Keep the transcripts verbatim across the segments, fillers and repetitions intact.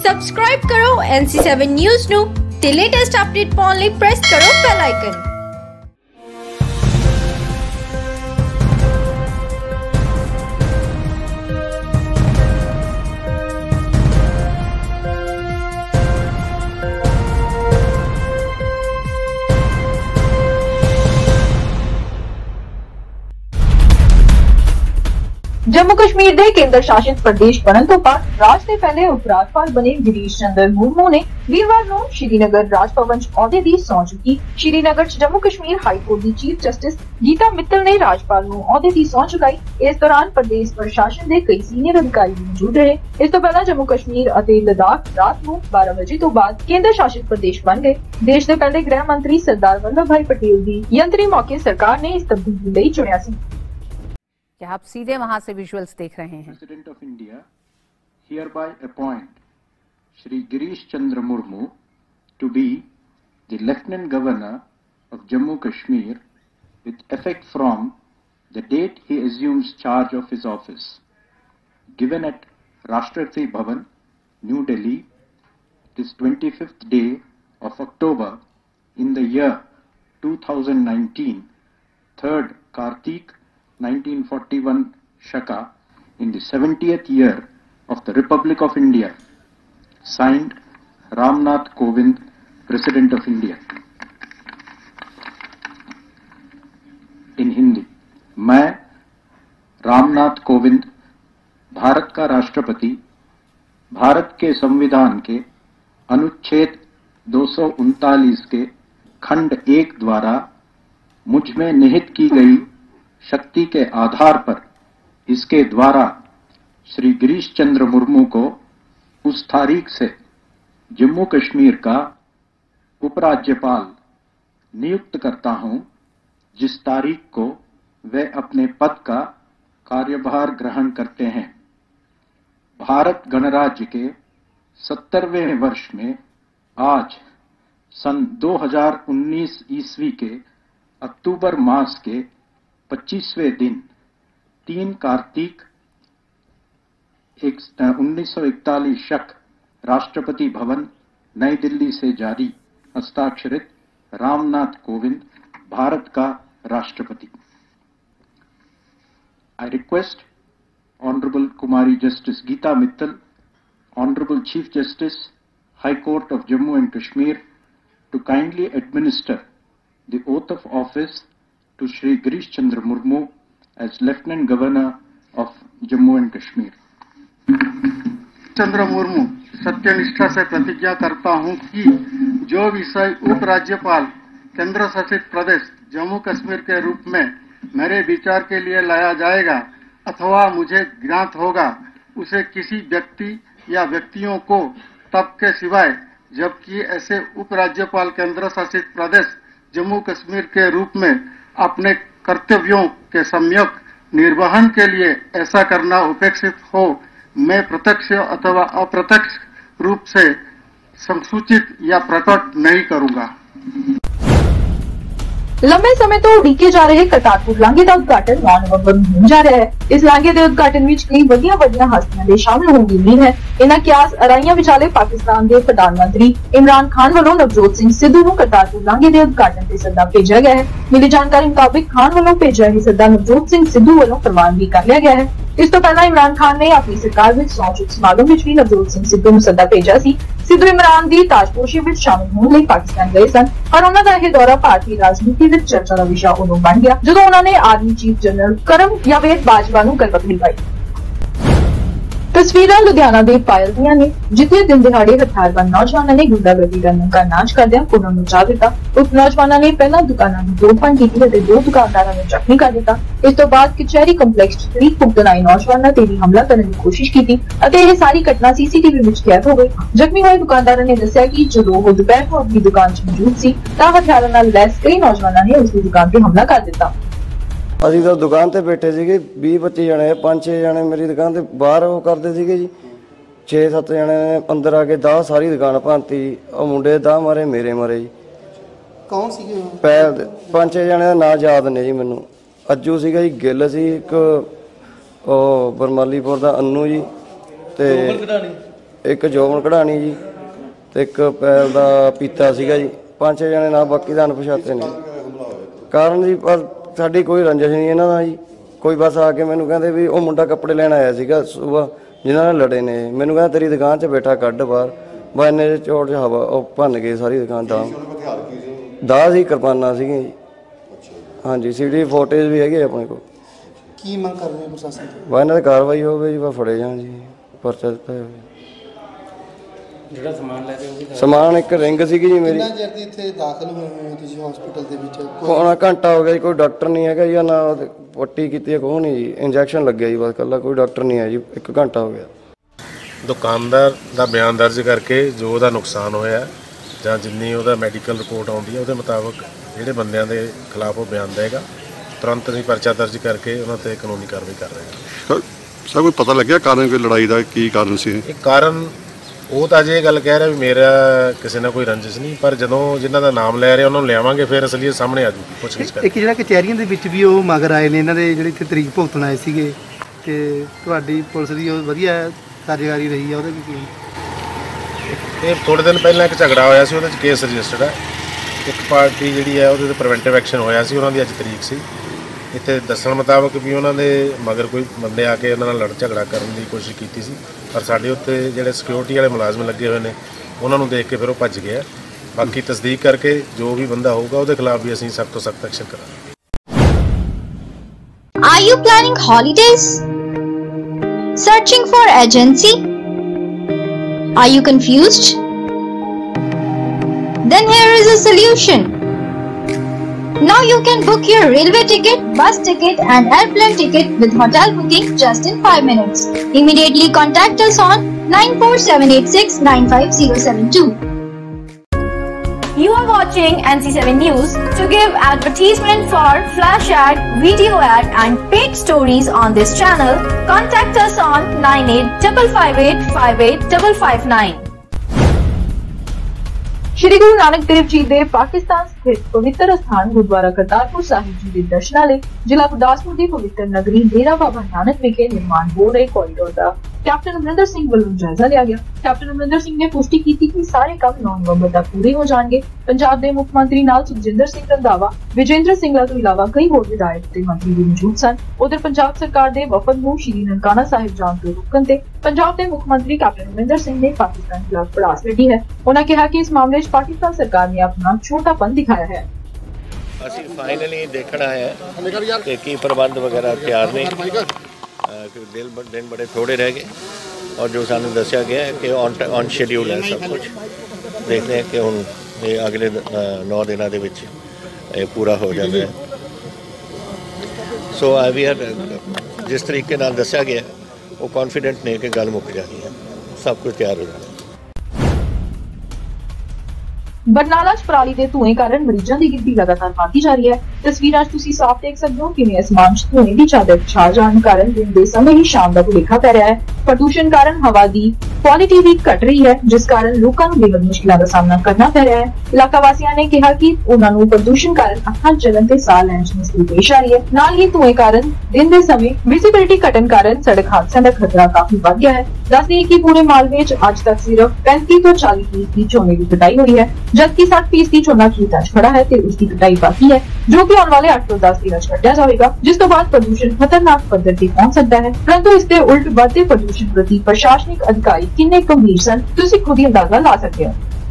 Subscribe करो N C seven news ਨੂੰ ਤੇ ਲੇਟੈਸਟ ਅਪਡੇਟ ਪਾਉਣ ਲਈ ਪ੍ਰੈਸ ਕਰੋ ਬੈਲ ਆਈਕਨ। जम्मू कश्मीर दे केंद्र शासित प्रदेश बनने तो बाद राज दे पहले उप राज्यपाल बने गिरीश चंद्र मुर्मू ने वीरवार नूं श्रीनगर राजभवन च अहुदे दी सौं चुकी। श्रीनगर च जम्मू कश्मीर हाई कोर्ट दी चीफ जस्टिस गीता मित्तल ने राज्यपाल नूं अहुदे दी सौं चुकाई। इस दौरान प्रदेश प्रशासन दे कई सीनियर अधिकारी मौजूद रहे। इस तो पहला जम्मू कश्मीर अते लद्दाख रात नूं बारह बजे तो बाद केंद्र शासित प्रदेश बन गए। देश दे पहले गृह मंत्री सरदार वल्लभ भाई पटेल दी यंत्री मौके सरकार ने इस तब्दीली लई चुनिया सी। क्या आप सीधे वहां से विजुअल्स देख रहे हैं। President of India hereby appoint Shri Girish Chandra Murmu to be the Lieutenant Governor of Jammu Kashmir with effect from the date he assumes charge of his office, given at Rashtrapati Bhavan, New Delhi, this twenty-fifth day of October in the year two thousand nineteen, third Kartik nineteen forty-one Shaka, in the seventieth year of the Republic of India. Signed, Ramnath Kovind, President of India. In Hindi, मैं रामनाथ कोविंद, भारत का राष्ट्रपति, भारत के संविधान के अनुच्छेद दो सौ उनतालीस के खंड एक द्वारा मुझ में निहित की गई शक्ति के आधार पर इसके द्वारा श्री गिरीश चंद्र मुर्मू को उस तारीख से जम्मू कश्मीर का उपराज्यपाल नियुक्त करता हूं जिस तारीख को वे अपने पद का कार्यभार ग्रहण करते हैं। भारत गणराज्य के सत्तरवें वर्ष में आज सन दो हज़ार उन्नीस ईस्वी के अक्टूबर मास के पच्चीसवें दिन तीन कार्तिक उन्नीस सौ इकतालीस शक राष्ट्रपति भवन नई दिल्ली से जारी हस्ताक्षरित रामनाथ कोविंद भारत का राष्ट्रपति। I request Honorable Kumari Justice Geeta Mittal, Honorable Chief Justice, High Court of Jammu and Kashmir, to kindly administer the oath of office to Shri Girish Chandra Murmu as Lieutenant Governor of Jammu and Kashmir. Chandra Murmu सत्यनिष्ठा से प्रतिज्ञा करता हूं कि जो विषय उप राज्यपाल केंद्र शासित प्रदेश जम्मू कश्मीर के रूप में मेरे विचार के लिए लाया जाएगा अथवा मुझे ज्ञात होगा उसे किसी व्यक्ति या व्यक्तियों को तब के सिवाय जबकि ऐसे उप राज्यपाल केंद्र शासित प्रदेश जम्मू कश्मीर के रूप में अपने कर्तव्यों के सम्यक निर्वहन के लिए ऐसा करना उपेक्षित हो मैं प्रत्यक्ष अथवा अप्रत्यक्ष रूप से संसूचित या प्रकट नहीं करूंगा। लंबे समय तो उड़ीके जा रहे करतारपुर लांघे का उद्घाटन नौ नवंबर ਨੂੰ ਹੋਣ ਜਾ ਰਿਹਾ ਹੈ। ਇਸ ਲਾਂਘੇ ਦੇ ਉਦਘਾਟਨ ਵਿੱਚ ਕਈ ਵੱਡੀਆਂ ਵੱਡੀਆਂ ਹਸਤੀਆਂ ਦੇ ਸ਼ਾਮਲ ਹੋਣ ਦੀ ਉਮੀਦ ਹੈ। ਇਨ੍ਹਾਂ ਕਿਆਸ ਅਰਾਈਆਂ ਵਿਚਾਲੇ ਪਾਕਿਸਤਾਨ ਦੇ ਪ੍ਰਧਾਨ ਮੰਤਰੀ ਇਮਰਾਨ ਖਾਨ ਵੱਲੋਂ ਨਵਜੋਤ ਸਿੰਘ ਸਿੱਧੂ ਨੂੰ ਕਰਤਾਰਪੁਰ ਲਾਂਘੇ ਦੇ ਉਦਘਾਟਨ ਤੇ ਸੱਦਾ ਭੇਜਿਆ ਗਿਆ ਹੈ। ਮਿਲੀ ਜਾਣਕਾਰੀ ਮੁਤਾਬਿਕ ਖਾਨ ਵੱਲੋਂ ਭੇਜਿਆ ਇਹ ਸੱਦਾ ਨਵਜੋਤ ਸਿੰਘ ਸਿੱਧੂ ਵੱਲੋਂ ਪ੍ਰਵਾਨਗੀ ਕਰ ਲਿਆ ਗਿਆ ਹੈ। ਇਸ ਤੋਂ ਪਹਿਲਾਂ ਇਮਰਾਨ ਖਾਨ ਨੇ ਆਪਣੀ ਸਰਕਾਰ ਵਿੱਚ ਸਹੁੰ ਚੁੱਕ ਸਮਾਗਮ ਵਿੱਚ ਵੀ ਨਵਜੋਤ ਸਿੰਘ ਸਿੱਧੂ ਨੂੰ ਸੱਦਾ ਭੇਜਿਆ ਸੀ। ਸਿੱਧੂ ਇਮਰਾਨ ਦੀ ਤਾਜਪੋਸ਼ੀ ਵਿੱਚ ਸ਼ਾਮਲ ਹੋਣ ਲਈ ਪਾਕਿਸਤਾਨ ਗਏ ਸਨ ਪਰ ਉਹਨਾਂ ਦਾ ਇਹ ਦੌਰਾ ਭਾਰਤੀ ਰਾਜਨੀਤੀ ਵਿੱਚ ਚਰਚਾ ਦਾ ਵਿਸ਼ਾ ਉਦੋਂ ਬਣ ਗਿਆ ਜਦੋਂ ਉਹਨਾਂ ਨੇ ਆਰਮੀ ਚੀਫ ਜਨਰਲ ਕਰਮ ਜਾਵੇਦ ਬਾਜਵਾ ਨੂੰ ਗਲਪਕੜੀ ਪਾਈ। तस्वीरां लुधियाना दे पायल दियां ने जिथे दिन दिहाड़े हथियारबंद नौजवानों ने गुंडागर्दी करने का नाच करदे पुनः मचा दिता। उप नौजवानों ने पहला दुकानां दी तोड़फोड़ की ते दो दुकानदारां नूं जख्मी कर दिता। इस तो बाद कचहरी कंपलैक्स तरीक भुगतन आए नौजवानों ते भी हमला करने की कोशिश की अते यह सारी घटना सीसीटीवी विच कैद हो गई। जख्मी हुए दुकानदारों ने दस्सिया कि जदों वो दोपहर को अपनी दुकान च मौजूद सी तां हथियारां नाल लैस कई नौजवानों ने उसकी दुकान ते हमला कर दिता। ਅਸੀਂ ਤਾਂ ਦੁਕਾਨ ਤੇ ਬੈਠੇ ਸੀਗੇ ਵੀਹ ਪੱਚੀ ਜਣੇ ਪੰਜ ਛੇ ਜਣੇ ਮੇਰੀ ਦੁਕਾਨ ਤੇ ਬਾਹਰ ਉਹ ਕਰਦੇ ਸੀਗੇ ਜੀ ਛੇ ਸੱਤ ਜਣੇ ਨੇ ਅੰਦਰ ਆ ਕੇ ਦਾਹ ਸਾਰੀ ਦੁਕਾਨ ਭੰਨਤੀ। ਉਹ ਮੁੰਡੇ ਦਾਹ ਮਾਰੇ ਮੇਰੇ ਮਾਰੇ ਜੀ। ਕੌਣ ਸੀਗੇ ਪਹਿਲ ਪੰਜ ਛੇ ਜਣੇ ਦਾ ਨਾਂ ਯਾਦ ਨੇ ਜੀ ਮੈਨੂੰ। ਅੱਜੂ ਸੀਗਾ ਜੀ, ਗਿੱਲ ਸੀ ਇੱਕ, ਉਹ ਬਰਮਾਲੀਪੁਰ ਦਾ ਅੰਨੂ ਜੀ ਤੇ ਇੱਕ ਜੋਬਨ ਕਢਾਣੀ ਜੀ ਤੇ ਇੱਕ ਪੈਲ ਦਾ ਪੀਤਾ ਸੀਗਾ ਜੀ। ਪੰਜ ਛੇ ਜਣੇ ਨਾਲ, ਬਾਕੀ ਦਾ ਅਣਪਛਾਤੇ ਨੇ। ਕਾਰਨ ਜੀ ਪਰ ਸਾਡੀ ਕੋਈ ਰੰਜਿਸ਼ ਨਹੀਂ ਇਹਨਾਂ ਦਾ ਜੀ। ਕੋਈ ਬਸ ਆ ਕੇ ਮੈਨੂੰ ਕਹਿੰਦੇ ਵੀ ਉਹ ਮੁੰਡਾ ਕੱਪੜੇ ਲੈਣ ਆਇਆ ਸੀਗਾ ਸੁਬਾਹ, ਜਿਨ੍ਹਾਂ ਨਾਲ ਲੜੇ ਨੇ। ਮੈਨੂੰ ਕਹਿੰਦਾ ਤੇਰੀ ਦੁਕਾਨ 'ਚ ਬੈਠਾ, ਕੱਢ ਬਾਹਰ। ਬਸ ਇੰਨੇ ਚੋਟ 'ਚ ਹਵਾ ਉਹ ਭੰਨ ਗਏ ਸਾਰੀ ਦੁਕਾਨ। ਦਾ ਦਾਅ ਸੀ, ਕਿਰਪਾਨਾਂ ਸੀਗੀਆਂ ਜੀ। ਹਾਂਜੀ, ਸੀ ਡੀ ਫੋਟੇਜ ਵੀ ਹੈਗੇ ਆਪਣੇ ਕੋਲ। ਕੀ ਮੰਗ ਕਰ ਰਹੇ ਹੋ ਪ੍ਰਸ਼ਾਸਨ ਤੋਂ? ਬਸ ਇਹਨਾਂ ਦੀ ਕਾਰਵਾਈ ਹੋਵੇ ਜੀ, ਬਸ ਫੜੇ ਜਾਣ ਜੀ, ਪਰਚਾ ਦਿੱਤਾ ਜਾਵੇ। ਜਿਹੜਾ ਸਮਾਨ ਲੈ ਕੇ ਉਹ ਵੀ ਸਮਾਨ ਇੱਕ ਰਿੰਗ ਸੀਗੀ ਜੀ ਮੇਰੀ। ਕਿੰਨਾ ਚਿਰ ਦੀ ਇੱਥੇ ਦਾਖਲ ਹੋਏ ਹੋ ਤੁਸੀਂ ਹਸਪੀਟਲ ਦੇ ਵਿੱਚ? ਪੌਣਾ ਘੰਟਾ ਹੋ ਗਿਆ ਜੀ। ਕੋਈ ਡਾਕਟਰ ਨਹੀਂ ਹੈਗਾ ਜੀ, ਨਾ ਪੱਟੀ ਕੀਤੀ ਹੈ, ਕੋਈ ਨਹੀਂ ਜੀ। ਇੰਜੈਕਸ਼ਨ ਲੱਗਿਆ ਜੀ ਬਸ ਇਕੱਲਾ, ਕੋਈ ਡਾਕਟਰ ਨਹੀਂ ਹੈ ਜੀ। ਇੱਕ ਘੰਟਾ ਹੋ ਗਿਆ। ਦੁਕਾਨਦਾਰ ਦਾ ਬਿਆਨ ਦਰਜ ਕਰਕੇ ਜੋ ਉਹਦਾ ਨੁਕਸਾਨ ਹੋਇਆ ਜਾਂ ਜਿੰਨੀ ਉਹਦਾ ਮੈਡੀਕਲ ਰਿਪੋਰਟ ਆਉਂਦੀ ਹੈ ਉਹਦੇ ਮੁਤਾਬਕ ਜਿਹੜੇ ਬੰਦਿਆਂ ਦੇ ਖਿਲਾਫ ਉਹ ਬਿਆਨ ਦੇਗਾ, ਤੁਰੰਤ ਅਸੀਂ ਪਰਚਾ ਦਰਜ ਕਰਕੇ ਉਹਨਾਂ ਤੇ ਕਾਨੂੰਨੀ ਕਾਰਵਾਈ ਕਰ ਰਹੇ ਹਾਂ। ਸਰ ਕੋਈ ਪਤਾ ਲੱਗਿਆ ਕਾਰਨ ਕੋਈ ਲੜਾਈ ਦਾ ਕੀ ਕਾਰਨ ਸੀ? ਇਹ ਕਾਰਨ ਉਹ ਤਾਂ ਅਜੇ ਇਹ ਗੱਲ ਕਹਿ ਰਿਹਾ ਵੀ ਮੇਰਾ ਕਿਸੇ ਨਾਲ ਕੋਈ ਰੰਜਿਸ਼ ਨਹੀਂ, ਪਰ ਜਦੋਂ ਜਿਨ੍ਹਾਂ ਦਾ ਨਾਮ ਲੈ ਰਿਹਾ ਉਹਨਾਂ ਨੂੰ ਲਿਆਵਾਂਗੇ ਫਿਰ ਅਸਲੀਅਤ ਸਾਹਮਣੇ ਆ ਜੂਗੀ। ਪੁੱਛ ਗਿੱਛ ਕਰਕੇ ਇੱਕ ਜਿਹੜਾ ਕਚਹਿਰੀਆਂ ਦੇ ਵਿੱਚ ਵੀ ਉਹ ਮਗਰ ਆਏ ਨੇ ਇਹਨਾਂ ਦੇ ਜਿਹੜੇ ਇੱਥੇ ਤਰੀਕ ਭੁਗਤਣ ਆਏ ਸੀਗੇ, ਕਿ ਤੁਹਾਡੀ ਪੁਲਿਸ ਦੀ ਉਹ ਵਧੀਆ ਕਾਰਜਕਾਰੀ ਰਹੀ ਆ, ਉਹਦੇ ਵੀ ਕੀ? ਇਹ ਥੋੜ੍ਹੇ ਦਿਨ ਪਹਿਲਾਂ ਇੱਕ ਝਗੜਾ ਹੋਇਆ ਸੀ, ਉਹਦੇ 'ਚ ਕੇਸ ਰਜਿਸਟਰਡ ਹੈ। ਇੱਕ ਪਾਰਟੀ ਜਿਹੜੀ ਹੈ ਉਹਦੇ 'ਤੇ ਪ੍ਰੀਵੈਂਟਿਵ ਐਕਸ਼ਨ ਹੋਇਆ ਸੀ, ਉਹਨਾਂ ਦੀ ਅੱਜ ਤਰੀਕ ਸੀ। ਇੱਥੇ ਦੱਸਣ ਮੁਤਾਬਕ ਵੀ ਉਹਨਾਂ ਦੇ ਮਗਰ ਕੋਈ ਬੰਦੇ ਆ ਕੇ ਉਹਨਾਂ ਨਾਲ ਲੜ ਝਗੜਾ ਕਰਨ ਦੀ ਕੋਸ਼ਿਸ਼ ਕੀਤੀ ਸੀ, ਪਰ ਸਾਡੇ ਉੱਤੇ ਜਿਹੜੇ ਸਿਕਿਉਰਿਟੀ ਵਾਲੇ ਮੁਲਾਜ਼ਮ ਲੱਗੇ ਹੋਏ ਨੇ ਉਹਨਾਂ ਨੂੰ ਦੇਖ ਕੇ ਫਿਰ ਉਹ ਭੱਜ ਗਿਆ। ਬਾਕੀ ਤਸਦੀਕ ਕਰਕੇ ਜੋ ਵੀ ਬੰਦਾ ਹੋਊਗਾ ਉਹਦੇ ਖਿਲਾਫ ਵੀ ਅਸੀਂ ਸਖਤ ਤੋਂ ਸਖਤ ਐਕਸ਼ਨ ਕਰਾਂਗੇ। Are you planning holidays? Searching for agency? Are you confused? Then here is a solution. Now you can book your railway ticket, bus ticket and airplane ticket with hotel booking just in five minutes. Immediately contact us on nine four seven eight six nine five zero seven two. You are watching N C seven News. To give advertisement for flash ad, video ad and paid stories on this channel, contact us on nine eight five five eight five eight five five nine. Shri Guru Nanak Dev ji ਦੇ ਪਾਕਿਸਤਾਨ ਸਥਿਤ ਪਵਿੱਤਰ ਸਥਾਨ ਗੁਰਦੁਆਰਾ ਕਰਤਾਰਪੁਰ ਸਾਹਿਬ ਜੀ ਦੇ ਦਰਸ਼ਨਾਂ ਲਈ ਜ਼ਿਲ੍ਹਾ ਗੁਰਦਾਸਪੁਰ ਦੀ ਪਵਿੱਤਰ ਨਗਰੀ ਡੇਰਾ ਬਾਬਾ ਨਾਨਕ ਵਿਖੇ ਨਿਰਮਾਣ ਹੋ ਰਹੇ ਕੋਰੀਡੋਰ ਦਾ ਕੈਪਟਨ ਅਮਰਿੰਦਰ ਸਿੰਘ ਵੱਲੋਂ ਜਾਇਜ਼ਾ ਲਿਆ ਗਿਆ। ਕੈਪਟਨ ਅਮਰਿੰਦਰ ਸਿੰਘ ਨੇ ਪੁਸ਼ਟੀ ਕੀਤੀ ਕਿ ਸਾਰੇ ਕੰਮ ਨੌਂ ਨਵੰਬਰ ਤੱਕ ਪੂਰੇ ਹੋ ਜਾਣਗੇ। ਪੰਜਾਬ ਦੇ ਮੁੱਖ ਮੰਤਰੀ ਨਾਲ ਸੁਖਜਿੰਦਰ ਸਿੰਘ ਰੰਧਾਵਾ, ਵਿਜੇਂਦਰ ਸਿੰਘਲਾ ਤੋਂ ਇਲਾਵਾ ਕਈ ਹੋਰ ਵਿਧਾਇਕ ਤੇ ਮੰਤਰੀ ਵੀ ਮੌਜੂਦ ਸਨ। ਉਧਰ ਪੰਜਾਬ ਸਰਕਾਰ ਦੇ ਵਫਦ ਨੂੰ ਸ਼੍ਰੀ ਨਨਕਾਣਾ ਸਾਹਿਬ ਜਾਣ ਤੋਂ ਰੋਕਣ ਤੇ ਪੰਜਾਬ ਦੇ ਮੁੱਖ ਮੰਤਰੀ ਕੈਪਟਨ ਅਮਰਿੰਦਰ ਸਿੰਘ ਨੇ ਪਾਕਿਸਤਾਨ ਖਿਲਾਫ ਭੜਾਸ ਕੱਢੀ ਹੈ। ਉਹਨਾਂ ਕਿਹਾ ਕਿ ਇਸ ਮਾਮਲੇ 'ਚ ਪਾਕਿਸਤਾਨ ਸਰਕਾਰ ਨੇ ਆਪਣਾ ਛੋਟਾਪਨ ਦਿਖਾਇਆ ਹੈ। ਅਸੀਂ ਫਾਈਨਲੀ ਦੇਖਣਾ ਹੈ ਕਿ ਕੀ ਪ੍ਰਬੰਧ ਵਗੈਰਾ ਤਿਆਰ ਨੇ, ਦਿਨ ਦਿਨ ਬੜੇ ਥੋੜੇ ਰਹਿ ਗਏ ਔਰ ਜੋ ਸਾਨੂੰ ਦੱਸਿਆ ਗਿਆ ਹੈ ਕਿ ਔਨ ਔਨ ਸ਼ੈਡਿਊਲ ਹੈ ਸਭ ਕੁਝ। ਦੇਖਦੇ ਹਾਂ ਕਿ ਹੁਣ ਇਹ ਅਗਲੇ ਨੌ ਦਿਨਾਂ ਦੇ ਵਿੱਚ ਇਹ ਪੂਰਾ ਹੋ ਜਾਂਦਾ ਹੈ। ਸੋ ਆ ਵੀ ਜਿਸ ਤਰੀਕੇ ਨਾਲ ਦੱਸਿਆ ਗਿਆ ਉਹ ਕੌਨਫੀਡੈਂਟ ਨੇ ਕਿ ਗੱਲ ਮੁੱਕ ਜਾਣੀ ਹੈ, ਸਭ ਕੁਝ ਤਿਆਰ ਹੋ ਜਾਣਾ। ਬਰਨਾਲਾ 'ਚ ਪਰਾਲੀ ਦੇ ਧੂਏ ਕਾਰਨ ਮਰੀਜ਼ਾਂ ਦੀ ਗਿਣਤੀ ਲਗਾਤਾਰ ਵਧਦੀ ਜਾ ਰਹੀ ਹੈ। ਤਸਵੀਰਾਂ 'ਚ ਤੁਸੀਂ ਸਾਫ਼ ਦੇਖ ਸਕਦੇ ਹੋ ਕਿਵੇਂ ਅਸਮਾਨ 'ਚ ਧੂਏ ਦੀ ਚਾਦਰ ਛਾ ਜਾਣ ਕਾਰਨ ਦਿਨ ਦੇ ਸਮੇਂ ਹੀ ਸ਼ਾਮ ਦਾ ਭੁਲੇਖਾ ਪੈ ਰਿਹਾ ਹੈ। ਪ੍ਰਦੂਸ਼ਣ ਕਾਰਨ ਹਵਾ ਦੀ ਕੁਆਲਿਟੀ ਵੀ ਘਟ ਰਹੀ ਹੈ, ਜਿਸ ਕਾਰਨ ਲੋਕਾਂ ਨੂੰ ਬੇਹੱਦ ਮੁਸ਼ਕਿਲਾਂ ਦਾ ਸਾਹਮਣਾ ਕਰਨਾ ਪੈ ਰਿਹਾ ਹੈ। ਇਲਾਕਾ ਵਾਸੀਆਂ ਨੇ ਕਿਹਾ ਕਿ ਉਹਨਾਂ ਨੂੰ ਪ੍ਰਦੂਸ਼ਣ ਕਾਰਨ ਅੱਖਾਂ ਜਲਣ ਤੇ ਸਾਹ ਲੈਣ 'ਚ ਮੁਸ਼ਕਿਲ ਪੇਸ਼ ਆ ਰਹੀ ਹੈ। ਨਾਲ ਹੀ ਧੂਏ ਕਾਰਨ ਦਿਨ ਦੇ ਸਮੇਂ ਵਿਜ਼ਿਬਿਲਿਟੀ ਘਟਣ ਕਾਰਨ ਸੜਕ ਹਾਦਸਿਆਂ ਦਾ ਖਤਰਾ ਕਾਫੀ ਵੱਧ ਗਿਆ ਹੈ। ਦੱਸ ਦਈਏ ਕਿ ਪੂਰੇ ਮਾਲਵੇ 'ਚ ਅੱਜ ਤੱਕ ਸਿਰਫ ਪੈਂਤੀ ਤੋਂ ਚਾਲੀ ਫੀਸਦੀ ਝੋਨੇ ਦੀ ਕਟਾਈ ਹੋਈ ਹੈ, ਜਦਕਿ ਸੱਠ ਫੀਸਦੀ ਝੋਨਾ ਖੇਤਾਂ 'ਚ ਖੜਾ ਹੈ ਤੇ ਉਸ ਦੀ ਕਟਾਈ ਬਾਕੀ ਹੈ, ਜੋ ਕਿ ਆਉਣ ਵਾਲੇ ਅੱਠ ਤੋਂ ਦਸ ਦਿਨਾਂ 'ਚ ਕੱਟਿਆ ਜਾਵੇਗਾ, ਜਿਸ ਤੋਂ ਬਾਅਦ ਪ੍ਰਦੂਸ਼ਣ ਖਤਰਨਾਕ ਪੱਧਰ ਤੇ ਪਹੁੰਚ ਸਕਦਾ ਹੈ। ਪਰੰਤੂ ਇਸ ਦੇ ਉਲਟ ਵੱਧਦੇ ਪ੍ਰਦੂਸ਼ਣ ਪ੍ਰਤੀ ਪ੍ਰਸ਼ਾਸਨਿਕ ਅਧਿਕਾਰੀ ਕਿੰਨੇ ਗੰਭੀਰ ਸਨ, ਤੁਸੀਂ ਖੁਦ ਹੀ ਅੰਦਾਜ਼ਾ ਲਾ ਸਕਦੇ ਹੋ।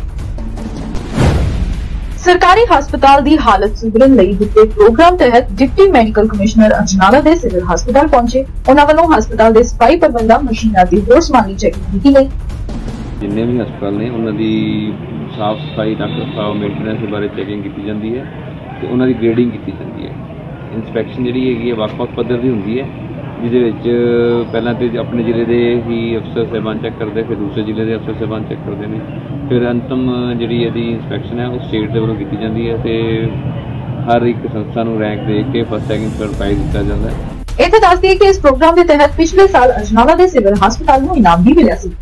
ਸਰਕਾਰੀ ਹਸਪਤਾਲ ਦੀ ਹਾਲਤ ਸੁਧਰਨ ਲਈ ਦਿੱਤੇ ਪ੍ਰੋਗਰਾਮ ਤਹਿਤ ਡਿਪਟੀ ਮੈਡੀਕਲ ਕਮਿਸ਼ਨਰ ਅਜਨਾਲਾ ਦੇ ਸਿਵਲ ਹਸਪਤਾਲ ਪਹੁੰਚੇ। ਉਹਨਾਂ ਵੱਲੋਂ ਹਸਪਤਾਲ ਦੇ ਸਫਾਈ ਪ੍ਰਬੰਧਾਂ, ਮਸ਼ੀਨਾਂ ਦੀ ਹੋਰ ਸਮਾਨੀ ਚੈਕਿੰਗ ਕੀਤੀ ਗਈ। ਜਿੰਨੇ ਵੀ ਹਸਪਤਾਲ ਨੇ ਉਹਨਾਂ ਦੀ ਸਾਫ ਸਫਾਈ, ਡਾਕਟਰ ਸਾਹਿਬ ਮੇਨਟੇਨੈਂਸ ਦੇ ਬਾਰੇ ਚੈਕਿੰਗ ਕੀਤੀ ਜਾਂਦੀ ਹੈ ਤੇ ਉਹਨਾਂ ਦੀ ਗ੍ਰੇਡਿੰਗ ਕੀਤੀ ਜਾਂਦੀ ਹੈ। ਇੰਸਪੈਕਸ਼ਨ ਜਿਹੜੀ ਹੈਗੀ ਹੈ ਵੱਖ-ਵੱਖ ਪੱਧਰ ਦੀ ਹੁੰਦੀ ਹੈ, ਜਿਹਦੇ ਵਿੱਚ ਪਹਿਲਾਂ ਤੇ ਆਪਣੇ ਜ਼ਿਲ੍ਹੇ ਦੇ ਹੀ ਅਫਸਰ ਸਾਹਿਬਾਨ ਚੈੱਕ ਕਰਦੇ, ਫਿਰ ਦੂਸਰੇ ਜ਼ਿਲ੍ਹੇ ਦੇ ਅਫਸਰ ਸਾਹਿਬਾਨ ਚੈੱਕ ਕਰਦੇ ਨੇ, ਫਿਰ ਅੰਤਮ ਜਿਹੜੀ ਇਹਦੀ ਇੰਸਪੈਕਸ਼ਨ ਹੈ ਉਹ ਸਟੇਟ ਦੇ ਵੱਲੋਂ ਕੀਤੀ ਜਾਂਦੀ ਹੈ ਤੇ ਹਰ ਇੱਕ ਸੰਸਥਾ ਨੂੰ ਰੈਂਕ ਦੇ ਕੇ ਫਸਟ, ਸੈਕਿੰਡ, ਥਰਡ ਪ੍ਰਾਈਜ਼ ਦਿੱਤਾ ਜਾਂਦਾ ਹੈ। ਇੱਥੇ ਦੱਸ ਦਈਏ ਕਿ ਇਸ ਪ੍ਰੋਗਰਾਮ ਦੇ ਤਹਿਤ ਪਿਛਲੇ ਸਾਲ ਅਜਨਾਲਾ ਦੇ ਸਿਵਲ ਹਸਪਤਾਲ ਨੂੰ ਇਨਾਮ ਵੀ ਮਿਲਿਆ ਸੀ।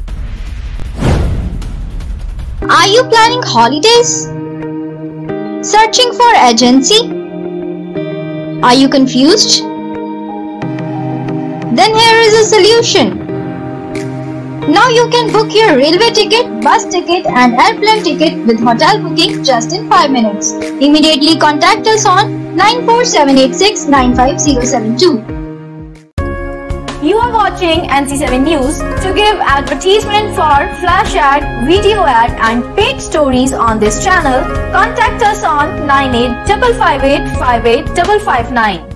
Are you planning holidays? Searching for agency? Are you confused? Then here is a solution. Now you can book your railway ticket, bus ticket and airplane ticket with hotel booking just in five minutes. Immediately contact us on nine four seven eight six nine five zero seven two. You are watching N C seven News. To give advertisement for flash ad, video ad and paid stories on this channel, contact us on nine eight five five eight five eight five five nine.